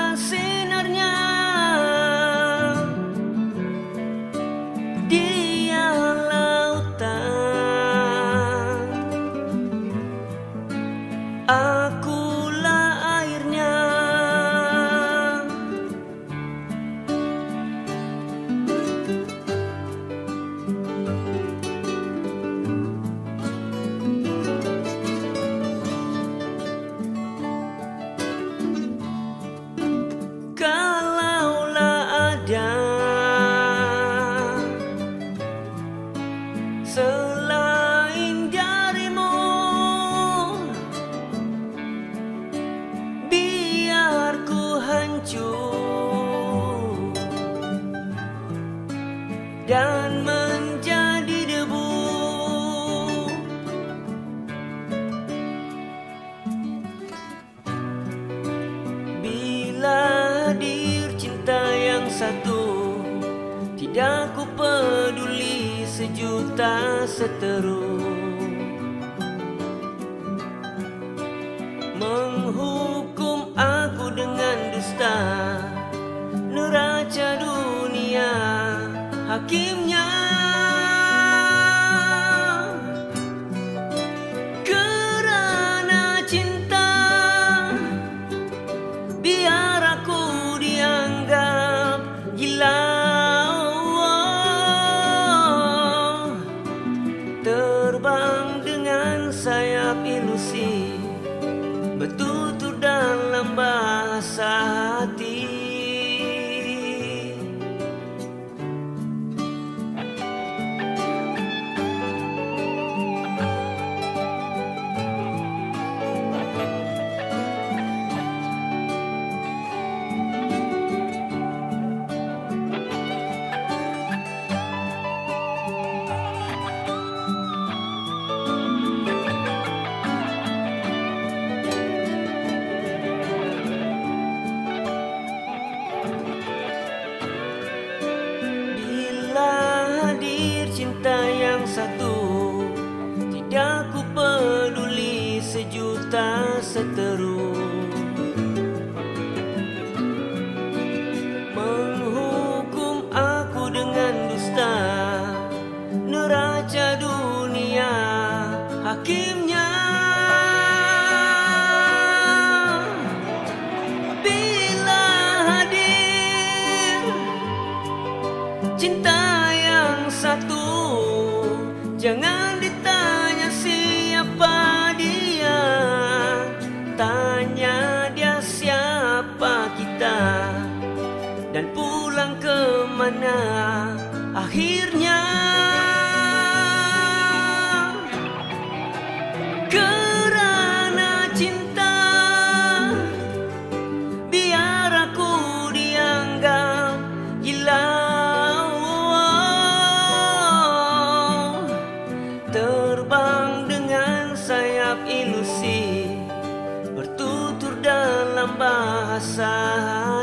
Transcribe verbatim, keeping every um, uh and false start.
sinarnya, dia lautan, akulah airnya. Kalaulah ada selain darimu, biar ku hancur dan menjadi debu. Bila hadir cinta yang satu, tidak ku peduli sejuta seteru. Menghukum aku dengan dusta, neraca dunia hakimnya. Kerana cinta, biar aku dianggap gila. Terbang dengan sayap ilusi, bertutur dalam bahasa hati. Cinta yang satu, tidak ku peduli sejuta seteru. Menghukum aku dengan dusta, neraca dunia hakimnya. Bila hadir cinta yang satu, jangan ditanya siapa dia, tanya dia siapa kita, dan pulang ke mana akhirnya. Kerana cinta, biar aku dianggap gila. Terbang dengan sayap ilusi, bertutur dalam bahasa